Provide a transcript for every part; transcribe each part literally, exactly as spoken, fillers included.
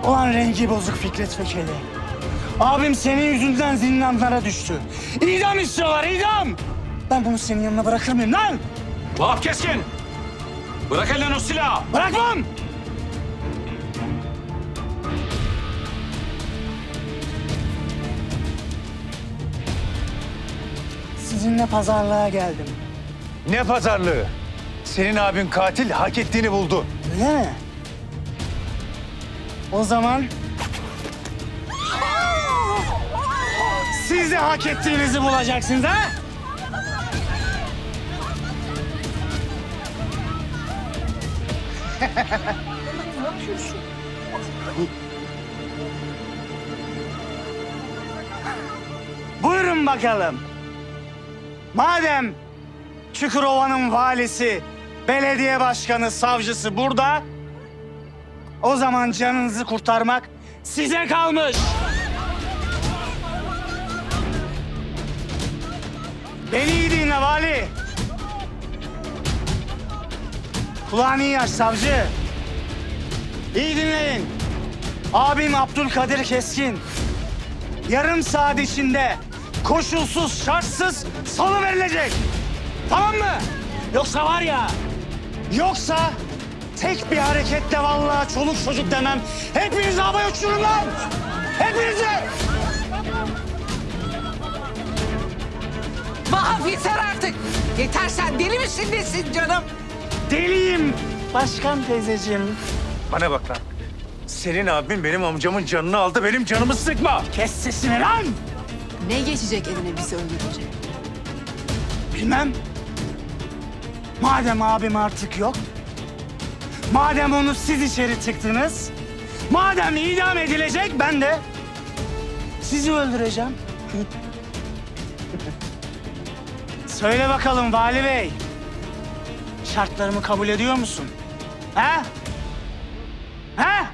Ulan rengi bozuk Fikret Fekeli. Abim senin yüzünden zindanlara düştü. İdam istiyorlar, idam! Ben bunu senin yanına bırakır mıyım lan? Vahap Keskin! Bırak elden o silahı! Bırakmam! Sizinle pazarlığa geldim. Ne pazarlığı? Senin abin katil, hak ettiğini buldu. Öyle mi? O zaman... Siz de hak ettiğinizi bulacaksınız ha? Ne yapıyorsun? Buyurun bakalım. Madem Çukurova'nın valisi, belediye başkanı, savcısı burada, o zaman canınızı kurtarmak size kalmış. Beni iyi dinle vali. Kulağını iyi aç savcı. İyi dinleyin. Abim Abdülkadir Keskin yarım saat içinde koşulsuz, şartsız salıverilecek. Tamam mı? Yoksa var ya, yoksa tek bir hareketle vallahi çoluk çocuk demem. Hepinizi havaya uçururum lan! Hepinizi! Vahap yeter artık. Yeter, sen deli misin nesin canım? Deliyim başkan teyzeciğim. Bana bak lan. Senin abin benim amcamın canını aldı, benim canımı sıkma. Kes sesini lan! Ne geçecek eline bizi öldürünce? Bilmem. Madem abim artık yok, madem onu siz içeri tıktınız, madem idam edilecek, ben de sizi öldüreceğim. Söyle bakalım vali bey, şartlarımı kabul ediyor musun? Ha? Ha?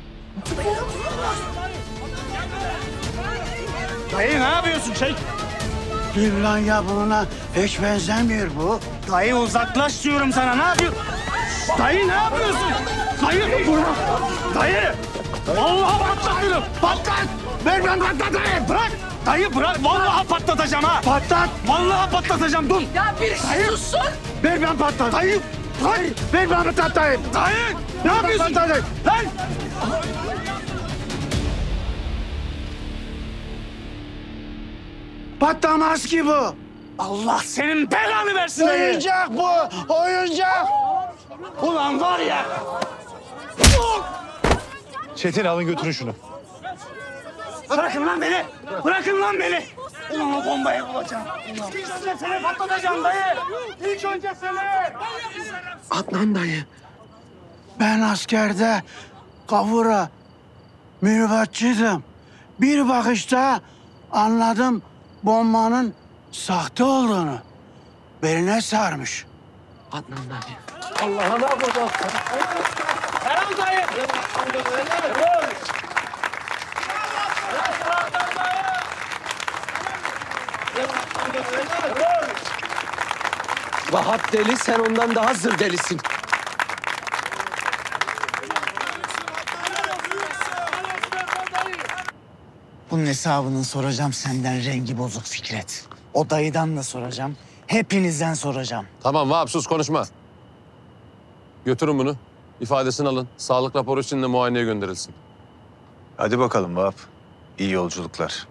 Dayı ne yapıyorsun? Çek. Yılan yaprağına hiç benzemiyor bu. Dayı uzaklaş diyorum sana. Ne yapıyorsun? Dayı ne yapıyorsun? Dayı bırak. Dayı. Vallahi patlatırım. Patlat. Ver ben patlatayım. Bırak. Dayı bırak. Vallahi patlatacağım ha. Patlat. Vallahi patlatacağım. Dur. Ya bir sussun. Ver ben patlat. Dayı. Bırak. Ver ben patlatayım. Dayı. Ne yapıyorsun? Lan. Patlamaz ki bu. Allah senin belanı versin dayı. Oyuncak bu. Oyuncak. Ulan var ya. Çetin alın götürün şunu. Bırakın lan beni. Bırakın lan beni. Ulan o bombayı bulacağım. İlk önce seni patlatacağım dayı. İlk önce seni. Adnan dayı. Ben askerde kavura mürüvvetçiydim. Bir bakışta anladım bombanın sahte olduğunu. Beline sarmış. Adnan dayı. Allah'ına kurban. Helal dayı. Vahap deli, sen ondan daha zır delisin. Bunun hesabını soracağım senden rengi bozuk Fikret. O dayıdan da soracağım. Hepinizden soracağım. Tamam Vahap sus konuşma. Götürün bunu. İfadesini alın. Sağlık raporu için de muayeneye gönderilsin. Hadi bakalım Vahap. İyi yolculuklar.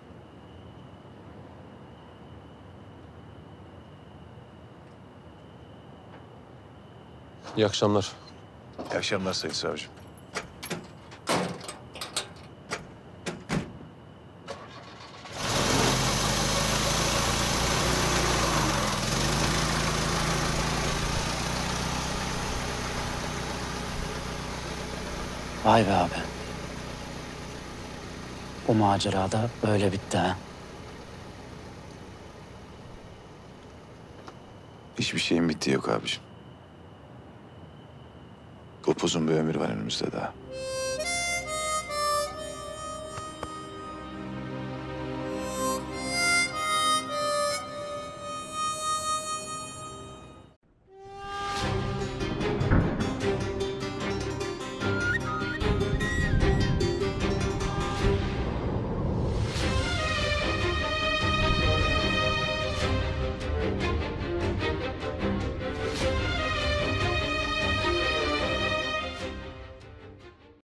İyi akşamlar. İyi akşamlar Sayın Savcım. Vay be abi. Bu macerada böyle bitti ha. Hiçbir şeyin bittiği yok abiciğim. Upuzun bir ömür var önümüzde daha.